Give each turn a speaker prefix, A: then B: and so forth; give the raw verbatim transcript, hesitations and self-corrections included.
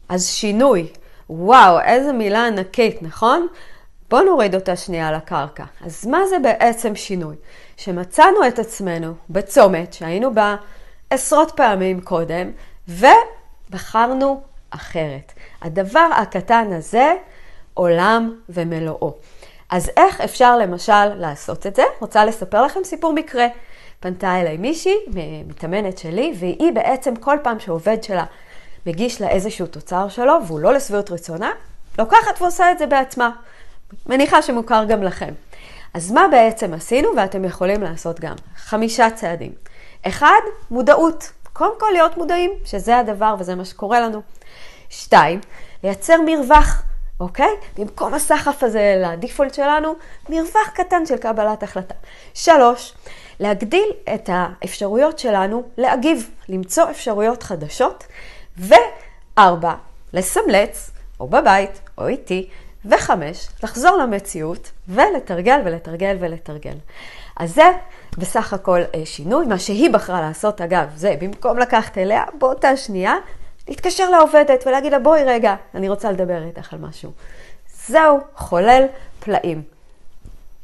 A: אז שינוי. וואו, איזה מילה ענקית, נכון? בואו נוריד אותה שנייה לקרקע. אז מה זה בעצם שינוי? שמצאנו את עצמנו בצומת שהיינו בה עשרות פעמים קודם, ובחרנו אחרת. הדבר הקטן הזה, עולם ומלואו. אז איך אפשר למשל לעשות את זה? רוצה לספר לכם סיפור מקרה. פנתה אליי מישהי, מתאמנת שלי, והיא בעצם כל פעם שעובד שלה מגיש לה איזשהו תוצר שלו, והוא לא לשביעות רצונה, לוקחת ועושה את זה בעצמה. מניחה שמוכר גם לכם. אז מה בעצם עשינו, ואתם יכולים לעשות גם? חמישה צעדים. אחד, מודעות. קודם כל להיות מודעים, שזה הדבר וזה מה שקורה לנו. שתיים, לייצר מרווח, אוקיי? במקום הסחף הזה לדיפולט שלנו, מרווח קטן של קבלת החלטה. שלוש, להגדיל את האפשרויות שלנו להגיב, למצוא אפשרויות חדשות. וארבע, לסמלץ, או בבית, או איתי. וחמש, לחזור למציאות ולתרגל ולתרגל ולתרגל. אז זה בסך הכל שינוי. מה שהיא בחרה לעשות, אגב, זה במקום לקחת אליה באותה שנייה, להתקשר לעובדת ולהגיד לה, בואי רגע, אני רוצה לדבר איתך על משהו. זהו, חולל פלאים.